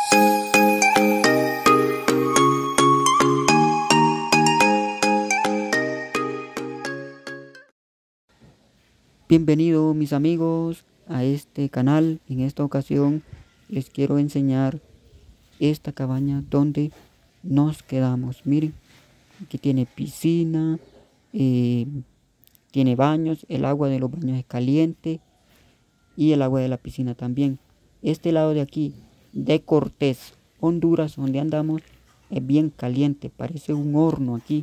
Bienvenidos mis amigos a este canal. En esta ocasión les quiero enseñar esta cabaña donde nos quedamos. Miren, aquí tiene piscina, tiene baños, el agua de los baños es caliente y el agua de la piscina también. Este lado de aquí, de Cortés, Honduras, donde andamos, es bien caliente, parece un horno aquí.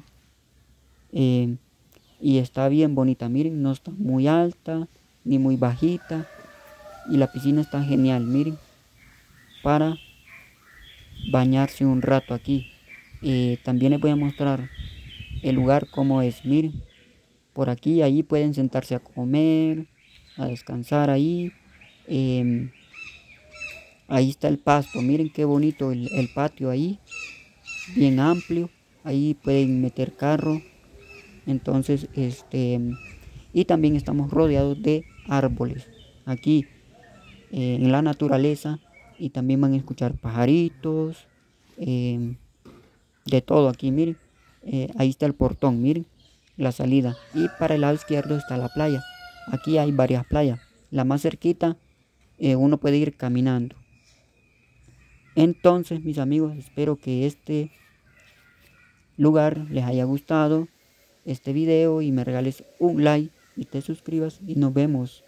Y está bien bonita, miren, no está muy alta ni muy bajita, y la piscina está genial, miren, para bañarse un rato aquí. También les voy a mostrar el lugar como es, miren, por aquí, ahí pueden sentarse a comer, a descansar ahí. Ahí está el pasto, miren qué bonito el patio ahí, bien amplio, ahí pueden meter carro. Entonces y también estamos rodeados de árboles aquí en la naturaleza, y también van a escuchar pajaritos, de todo aquí, miren. Ahí está el portón, miren la salida, y para el lado izquierdo está la playa. Aquí hay varias playas, la más cerquita uno puede ir caminando. Entonces mis amigos, espero que este lugar les haya gustado este video y me regales un like y te suscribas, y nos vemos.